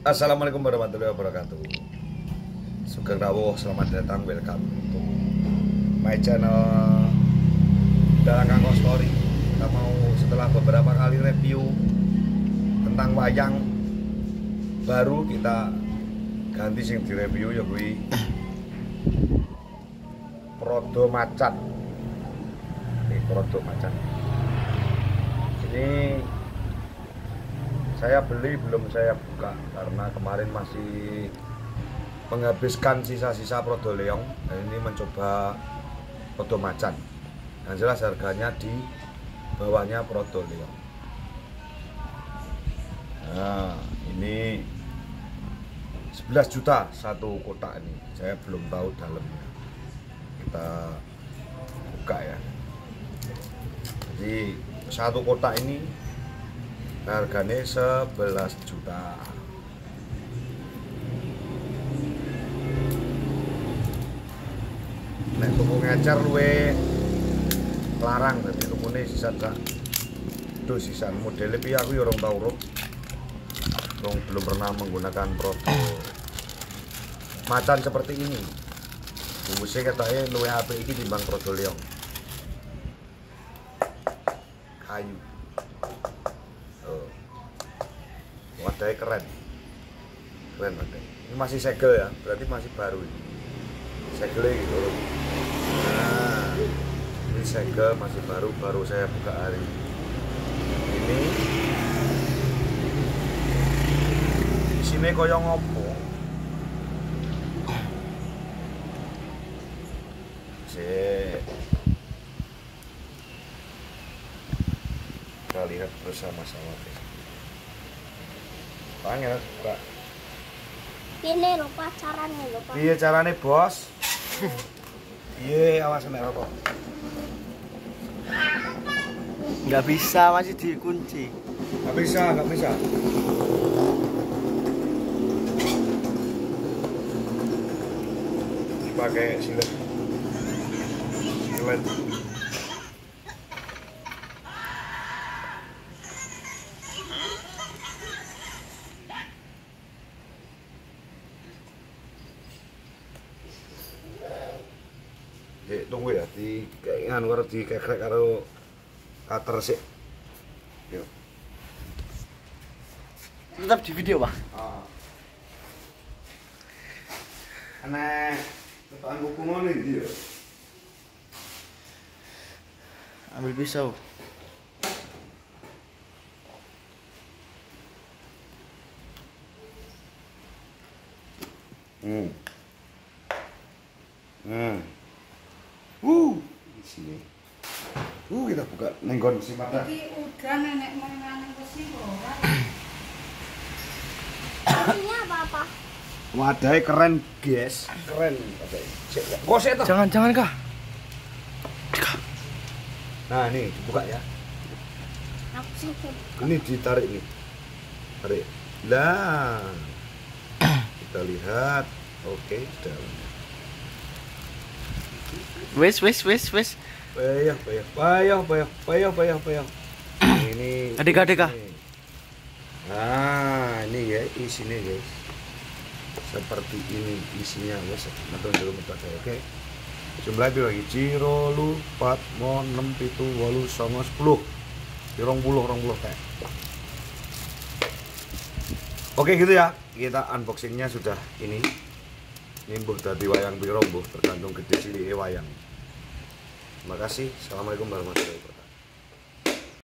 Assalamualaikum warahmatullahi wabarakatuh. Sugeng rawuh, selamat datang, welcome to my channel Dalang Kangkong Story. Kita mau setelah beberapa kali review tentang wayang baru, kita ganti sing direview ya kuwi Prodo Macan. Ini Prodo Macan. Ini saya beli, belum saya buka karena kemarin masih menghabiskan sisa-sisa Prodo Leong. Dan ini mencoba Prodo Macan. Yang jelas harganya di bawahnya Prodo Leong. Nah, ini 11 juta satu kotak ini. Saya belum tahu dalamnya. Kita buka ya. Jadi satu kotak ini harganya 11 juta. Nek tuku ngecer luwe larang, dadi tukune sisan sak. Duh, sisan modele piye aku ya ora tau ro. Belum pernah menggunakan Prodo Macan seperti ini. Bungkusnya katanya luwe apik iki timbang Prodo Leong. Kayu. Wadahnya keren wadahnya. Ini masih segel ya, berarti masih baru ini. Segelnya gitu loh. Nah, ini segel masih baru saya buka hari ini. Isinya koyo ngopo. Kita lihat bersama-sama. Panggil, Pak. Ini lho Pak, carane lho Pak. Iya carane, Bos? Iya, awas nek rokok. Nggak bisa, masih dikunci. Nggak bisa. Dipakai silet. Tunggu ya, di keingan karo di kekrek karo cutter sih. Yuk. Tetap di video, Pak. Aneh, tekan kuku ngono iki ya. Ambil pisau. Sini. Kita buka nenggon si mata. Iki udah nenek moyang besi ora. Ini apa? Wadahnya keren, guys. Keren wadahnya. Gosek toh. Jangan Kak. Nah, ini dibuka ya. Aku sih. Ini ditarik nih. Tarik. Lah. Kita lihat. Oke, dalamnya. Wes. Payah. Ini. Adik-adik Kak. Nah, ini ya isinya, guys. Seperti ini isinya, guys. Oke. Jumlah piro iki? Ciro, lu, 4, mo, 6, 7, 8, 9, 10. 20 kayak. Oke gitu ya. Kita unboxingnya sudah ini. Ini mbuh dadi wayang piro mbuh, tergantung gede cilike wayang. Terima kasih. Assalamualaikum warahmatullahi wabarakatuh.